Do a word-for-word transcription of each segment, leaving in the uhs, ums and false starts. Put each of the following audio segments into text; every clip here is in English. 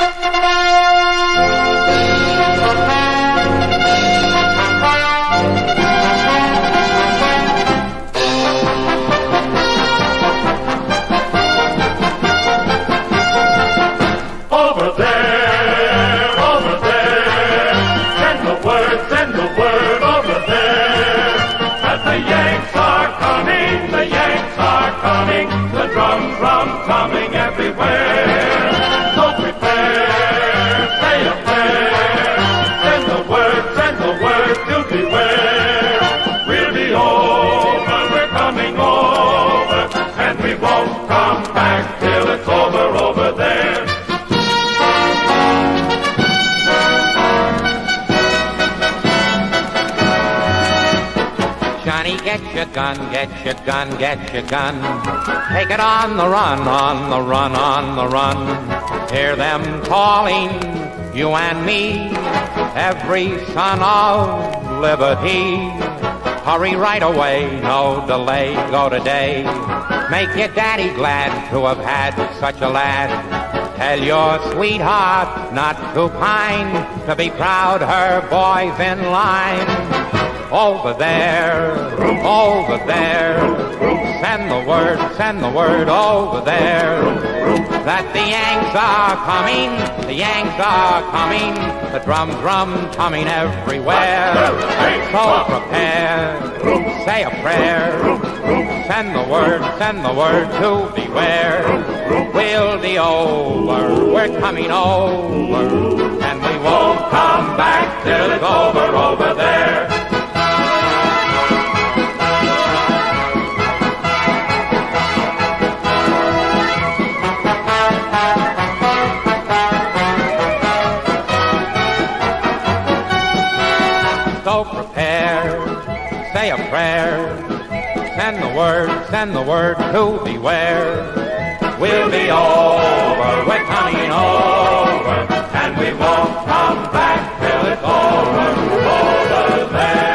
Get your gun, get your gun, get your gun. Take it on the run, on the run, on the run. Hear them calling, you and me, every son of liberty. Hurry right away, no delay, go today. Make your daddy glad to have had such a lad. Tell your sweetheart not to pine, to be proud her boy's in line. Over there, over there, send the word, send the word over there, that the Yanks are coming, the Yanks are coming, the drum, drum coming everywhere. So prepare, say a prayer, send the word, send the word to beware. We'll be over, we're coming over, and we won't come back till it's over, over there. So prepare, say a prayer, send the word, send the word to beware. We'll be over, we're coming over, and we won't come back till it's over, over there.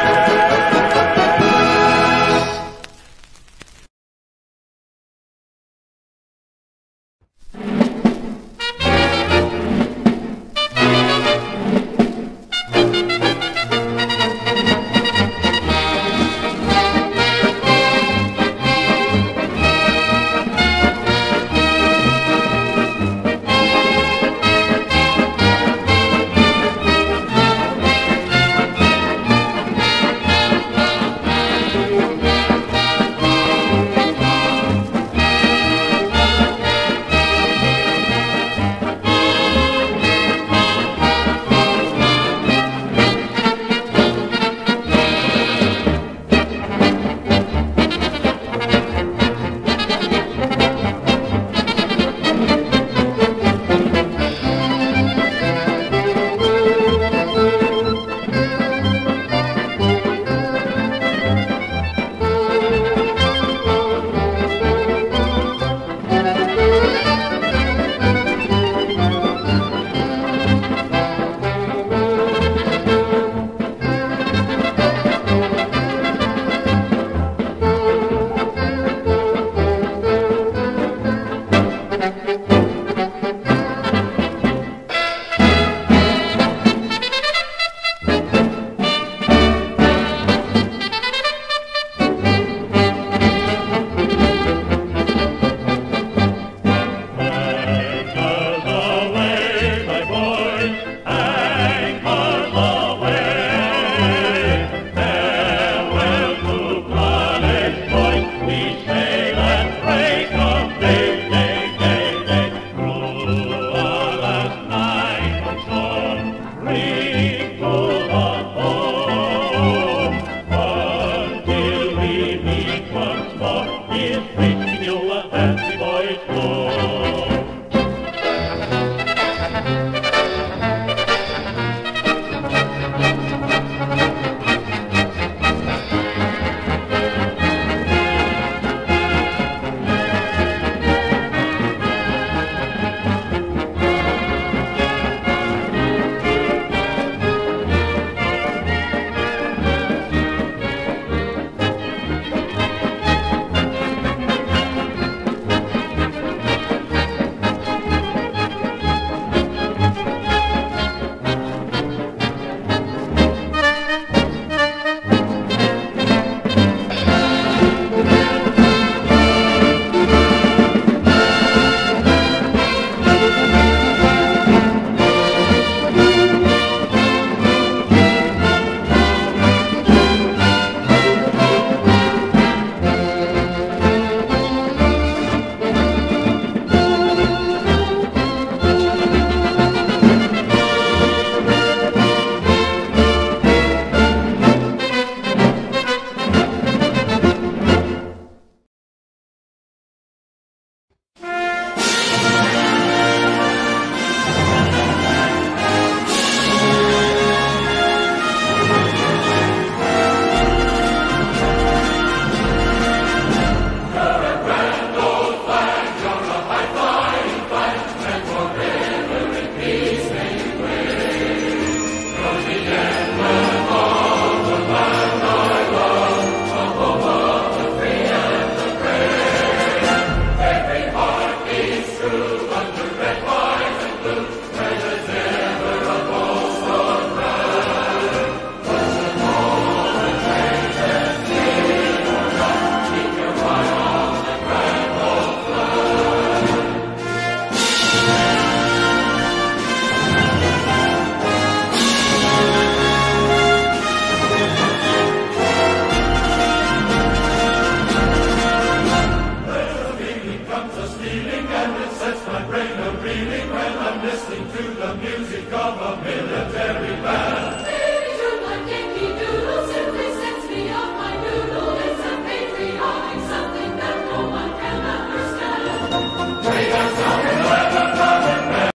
when I'm listening to the music of a military band.